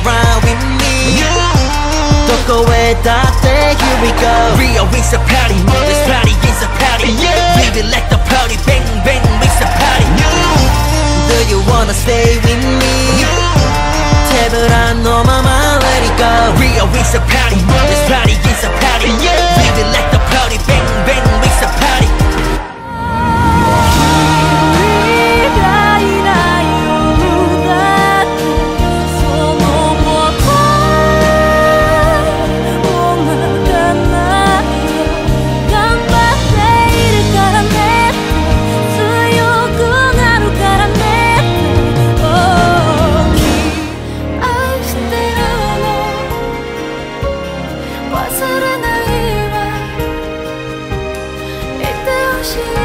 around with me どこへだって Here we go Rio is a party This party is a party We will let the party bang bang it's a party Do you wanna stay with me 手ぶらのまま Let it go Rio is a party This party is a party We will let the party bang bang it's a party 忘れないわ言ってほしい